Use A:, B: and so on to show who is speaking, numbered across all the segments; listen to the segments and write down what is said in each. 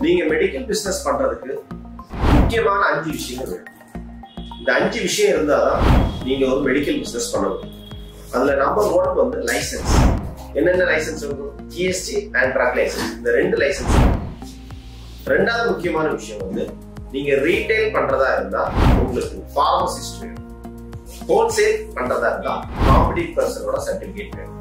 A: நீங்க medical business பண்றதுக்கு முக்கியமான 5 விஷயங்கள் வேணும். இந்த 5 விஷயம் இருந்தாதான் நீங்க ஒரு மெடிக்கல் பிசினஸ் பண்ண முடியும். அதுல நம்பர் 1 வந்து லைசன்ஸ். என்னென்ன லைசன்ஸ் இருக்கும்? GST and drug licence. இந்த 2 லைசன்ஸ். ரெண்டாவது முக்கியமான விஷயம் வந்து நீங்க ரீட்டைல் பண்றதா இருந்தா உங்களுக்கு பார்மசிஸ்ட் வேணும். ஹோல்சேல் பண்றதா இருந்தா காம்படிட்டிவ் பர்சனோட சர்டிபிகேட் வேணும்.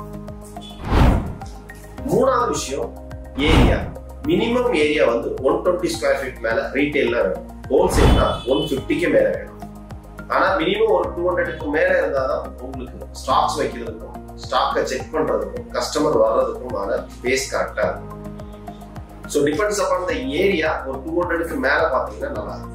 A: மூணாவது விஷயம் ஏரியா. மினிமம் ஏரியா வந்து 120 ஸ்கொயர் ஃபீட் மேல ரீட்டைல்ல வேணும். ஹோல்சேல்னா 150க்கு மேல வேணும். ஆனா மினிமம் ஒரு 200க்கு மேல இருந்தாதான் உங்களுக்கு ஸ்டாக்ஸ் வைக்கிறதுக்கும் ஸ்டாக்கை செக் பண்றதுக்கும் கஸ்டமர் வர்றதுக்குமான பேஸ் கரெக்டா இருக்கும். So depends upon the area. ஒரு 200க்கு மேல பாத்தீங்கன்னா நல்லா இருக்கும்.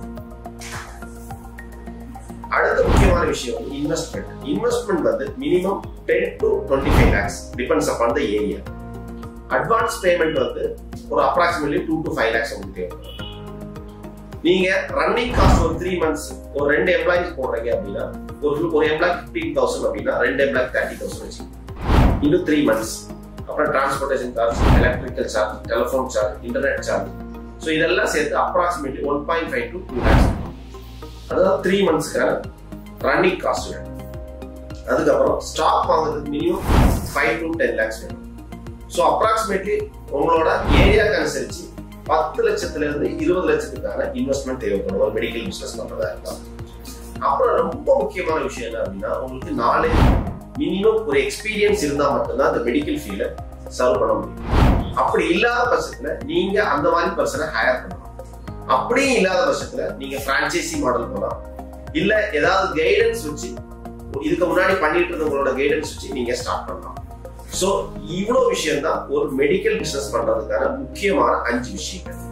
A: அடுத்த முக்கியமான விஷயம் வந்து இன்வெஸ்ட்மெண்ட். இன்வெஸ்ட்மெண்ட் வந்து minimum 10 to 25 lakhs depends upon the area. Advance payment வந்து ஒரு அப்ராக்சிமேட்லி 2 to 5 lakhs உங்களுக்கு தேவைப்படும். நீங்க ரன்னிங் காஸ்ட் ஒரு 3 months ஒரு 2 எம்ப்ளாயிஸ் போடுறீங்க அப்படின்னா ஒரு எம்ப்ளாய் 15,000 அப்படின்னா 2 எம்ப்ளாய் 30,000 வச்சு இன்னும் 3 months. அப்புறம் transportation charge, electrical charge, telephone charge, internet charge. So இதெல்லாம் சேர்த்து அப்ராக்சிமேட்லி 1.5 to 2 lakhs. அதாவது 3 monthsக்கான ரன்னிங் காஸ்ட் வேணும். அதுக்கப்புறம் ஸ்டாக் வாங்குறதுக்கு மினிமம் 5 to 10 lakhs வேணும். ஸோ அப்ராக்சிமேட்லி உங்களோட ஏரியாவுக்கு அனுசரிச்சு 10 லட்சத்துல இருந்து 20 லட்சத்துக்கான இன்வெஸ்ட்மெண்ட் தேவைப்படும் ஒரு மெடிக்கல் பிசினஸ் பண்றதா இருந்தா. அப்புறம் ரொம்ப முக்கியமான விஷயம் என்ன அப்படின்னா உங்களுக்கு நாலேஜ், மினிமம் ஒரு எக்ஸ்பீரியன்ஸ் இருந்தா மட்டும்தான் அந்த மெடிக்கல் ஃபீல்ட சர்வ் பண்ண முடியும். அப்படி இல்லாத பட்சத்துல நீங்க அந்த மாதிரி பர்சனை ஹையர் பண்ணலாம். அப்படியும் இல்லாத பட்சத்துல நீங்க பிரான்ச்சைசி மாடல் போகலாம். இல்ல ஏதாவது கைடன்ஸ் வச்சு இதுக்கு முன்னாடி பண்ணிட்டு இருந்தவங்களோட கைடன்ஸ் வச்சு நீங்க ஸ்டார்ட் பண்ணலாம். சோ இவ்வளவு விஷயம் தான் ஒரு மெடிக்கல் பிசினஸ் பண்றதுக்கான முக்கியமான 5 விஷயங்கள்.